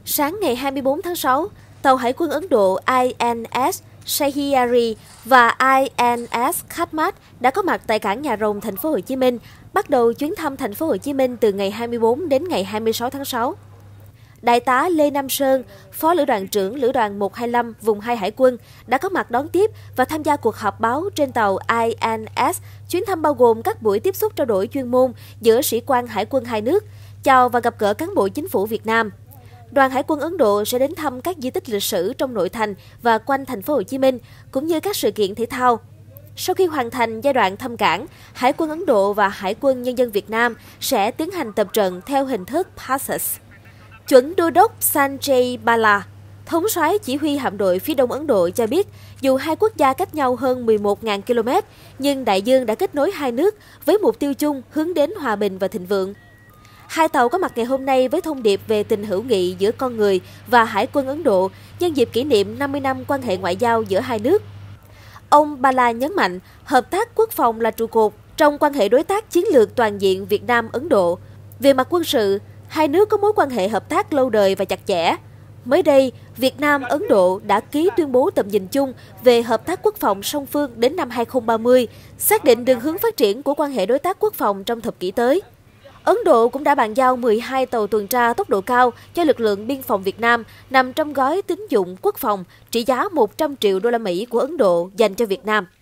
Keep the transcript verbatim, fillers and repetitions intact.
Sáng ngày hai mươi tư tháng sáu, tàu Hải quân Ấn Độ I N S Sahyadri và I N S Khatmat đã có mặt tại cảng Nhà Rồng, thành phố Hồ Chí Minh, bắt đầu chuyến thăm thành phố Hồ Chí Minh từ ngày hai mươi tư đến ngày hai mươi sáu tháng sáu. Đại tá Lê Nam Sơn, Phó Lữ đoàn trưởng Lữ đoàn một hai lăm vùng hai Hải quân đã có mặt đón tiếp và tham gia cuộc họp báo trên tàu I N S. Chuyến thăm bao gồm các buổi tiếp xúc trao đổi chuyên môn giữa sĩ quan hải quân hai nước, chào và gặp gỡ cán bộ chính phủ Việt Nam. Đoàn Hải quân Ấn Độ sẽ đến thăm các di tích lịch sử trong nội thành và quanh thành phố Hồ Chí Minh, cũng như các sự kiện thể thao. Sau khi hoàn thành giai đoạn thăm cảng, Hải quân Ấn Độ và Hải quân Nhân dân Việt Nam sẽ tiến hành tập trận theo hình thức Passes. Chuẩn đô đốc Sanjay Bala, thống soái chỉ huy hạm đội phía đông Ấn Độ cho biết, dù hai quốc gia cách nhau hơn mười một nghìn ki lô mét, nhưng đại dương đã kết nối hai nước với mục tiêu chung hướng đến hòa bình và thịnh vượng. Hai tàu có mặt ngày hôm nay với thông điệp về tình hữu nghị giữa con người và Hải quân Ấn Độ nhân dịp kỷ niệm năm mươi năm quan hệ ngoại giao giữa hai nước. Ông Bala nhấn mạnh, hợp tác quốc phòng là trụ cột trong quan hệ đối tác chiến lược toàn diện Việt Nam-Ấn Độ. Về mặt quân sự, hai nước có mối quan hệ hợp tác lâu đời và chặt chẽ. Mới đây, Việt Nam-Ấn Độ đã ký tuyên bố tầm nhìn chung về hợp tác quốc phòng song phương đến năm hai không ba mươi, xác định đường hướng phát triển của quan hệ đối tác quốc phòng trong thập kỷ tới. Ấn Độ cũng đã bàn giao mười hai tàu tuần tra tốc độ cao cho lực lượng biên phòng Việt Nam nằm trong gói tín dụng quốc phòng trị giá một trăm triệu đô la Mỹ của Ấn Độ dành cho Việt Nam.